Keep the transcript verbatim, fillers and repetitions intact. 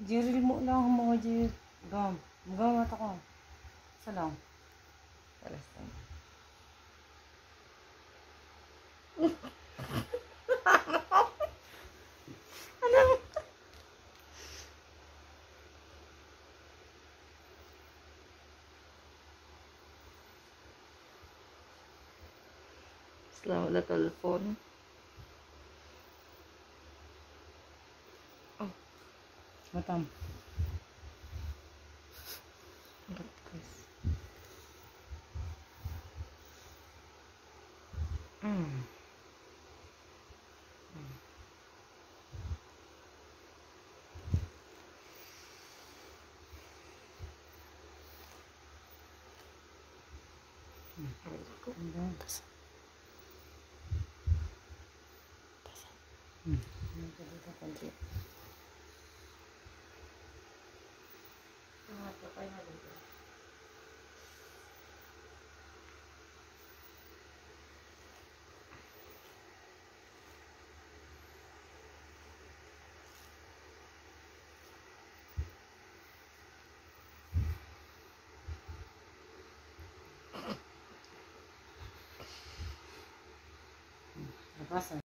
Jerry mo lang mga Jerry. Gam. Gam mata ko. Isa lang. Alas lang. Anong? Selamat na telepon. Oh. Matam. Hmm. Hmm. Apa sih?